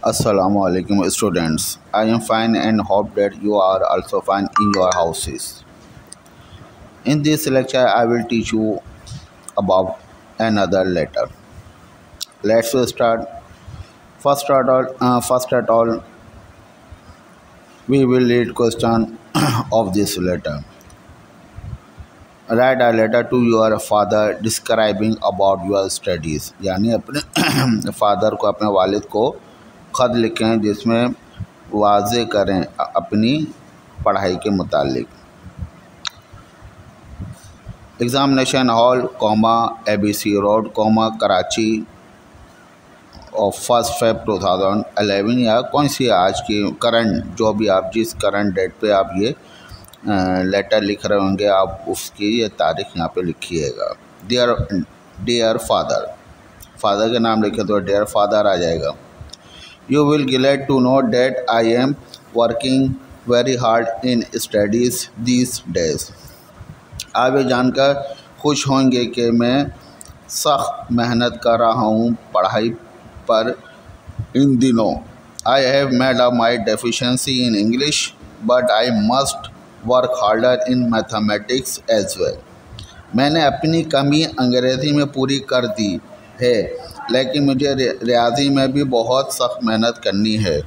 Assalamu alaikum students. I am fine and hope that you are also fine in your houses. In this lecture I will teach you about another letter. Let's start. First at all, we will read question of this letter. Write a letter to your father describing about your studies. यानी अपने father को, अपने वालिद को ख़त लिखें जिसमें वाज़े करें अपनी पढ़ाई के मुतालिक। Examination hall ABC road Karachi और 1 Feb 2011 या कौन सी आज की करंट जो भी आप जिस करंट डेट पे आप ये लेटर लिख रहे होंगे आप उसकी ये तारीख यहाँ पे लिखिएगा। डियर फादर के नाम लिखे तो डियर फादर आ जाएगा। You will glad to know that I am working very hard in studies these days. आप ये जानकर खुश होंगे कि मैं सख्त मेहनत कर रहा हूँ पढ़ाई पर इन दिनों। I have made up my deficiency in English, but I must work harder in mathematics as well. मैंने अपनी कमी अंग्रेज़ी में पूरी कर दी है, लेकिन मुझे रियाजी में भी बहुत सख्त मेहनत करनी है।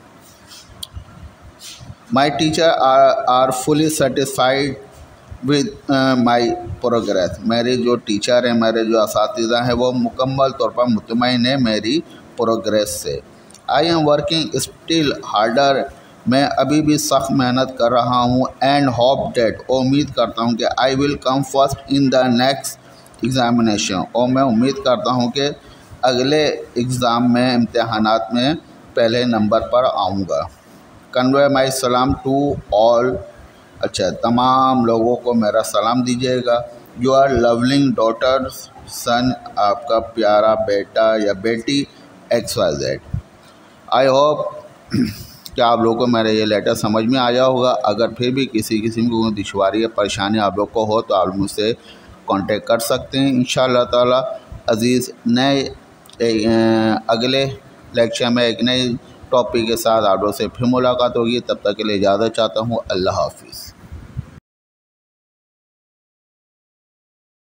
My teacher are fully satisfied with my progress. मेरे जो टीचर हैं, मेरे जो असातिज़ा हैं, वो मुकम्मल तौर पर मुतमईन है मेरी प्रोग्रेस से। I am working still harder. मैं अभी भी सख्त मेहनत कर रहा हूँ। एंड होप डेट, उम्मीद करता हूँ कि I will come first in the next examination. और मैं उम्मीद करता हूँ कि अगले एग्ज़ाम में, इम्तहानात में पहले नंबर पर आऊँगा। कन्वे माई सलाम टू ऑल। अच्छा, तमाम लोगों को मेरा सलाम दीजिएगा। योर लवलिंग डॉटर सन, आपका प्यारा बेटा या बेटी XYZ। आई होप कि आप लोगों को मेरा ये लेटर समझ में आया होगा। अगर फिर भी किसी किस्म की कोई दुश्वारी या परेशानी आप लोग को हो तो आप मुझसे कांटेक्ट कर सकते हैं। इंशाअल्लाह ताला अज़ीज़ नए अगले लेक्चर में एक नए टॉपिक के साथ आप लोगों से फिर मुलाकात होगी। तब तक के लिए इजाज़त चाहता हूँ। अल्लाह हाफिज़।